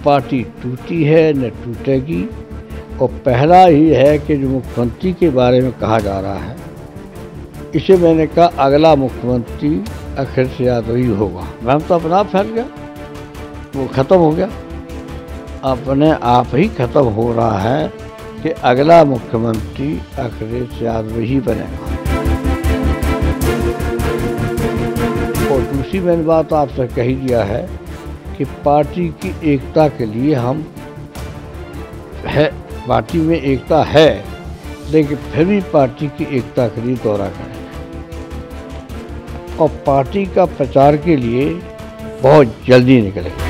Party टूटी है न टूटेगी। और पहला ही है कि जो मुख्यमंत्री के बारे में कहा जा रहा है, इसे मैंने कहा अगला मुख्यमंत्री अखिलेश यादव ही होगा। मैं तो अपना आप फैल गया, वो ख़त्म हो गया, अपने आप ही ख़त्म हो रहा है कि अगला मुख्यमंत्री अखिलेश यादव ही बनेगा। और दूसरी मैंने बात आपसे कही दिया है कि पार्टी की एकता के लिए हम है, पार्टी में एकता है, लेकिन फिर भी पार्टी की एकता के लिए दौरा करेंगे और पार्टी का प्रचार के लिए बहुत जल्दी निकलेंगे।